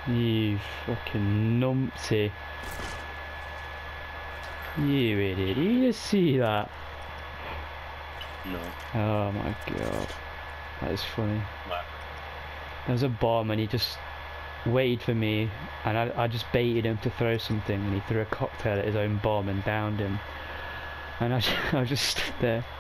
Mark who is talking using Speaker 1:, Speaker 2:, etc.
Speaker 1: You fucking numpty. You idiot. Did you just see that?
Speaker 2: No.
Speaker 1: Oh my god. That is funny.
Speaker 2: What?
Speaker 1: There was a bomb and he just waited for me, and I just baited him to throw something, and he threw a cocktail at his own bomb and downed him. And I was just stood there.